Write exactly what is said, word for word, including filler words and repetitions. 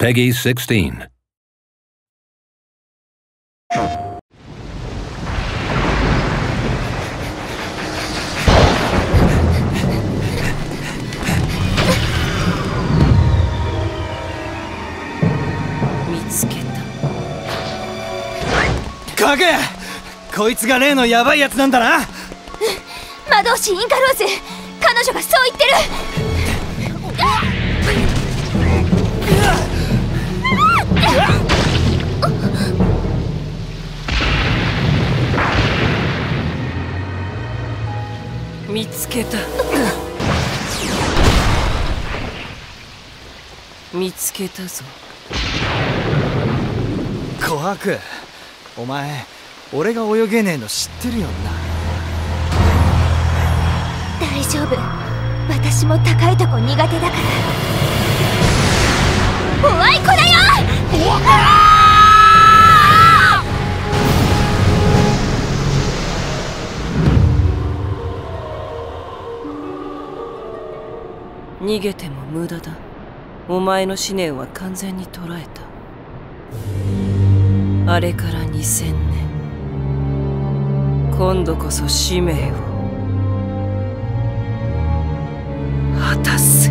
Peggy sixteen. 見つけた。 かぐ、こいつが例のヤバいやつなんだな。 魔導士インカローズ、彼女がそう言ってる。 見つけた。見つけたぞ。 琥珀、お前俺が泳げねえの知ってるよな。 大丈夫、私も高いとこ苦手だから。おあいこだよ。 逃げても無駄だ。お前の思念は完全に捉えた。あれからにせんねん、今度こそ使命を果たす。